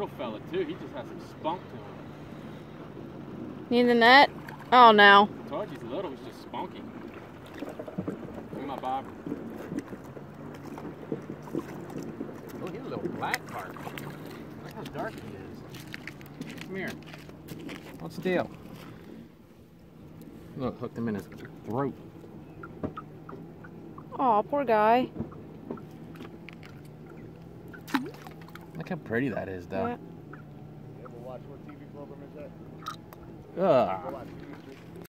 little fella too. He just has some spunk to him. Need the net? Oh no. I told you he's little, he's just spunky. Look at my bobber. Oh, he's a little black carp. Look how dark he is. Come here. What's the deal? Look, hooked him in his throat. Aw, poor guy. Look how pretty that is, though. Yeah. Yeah, we'll watch what TV program is that? Ugh.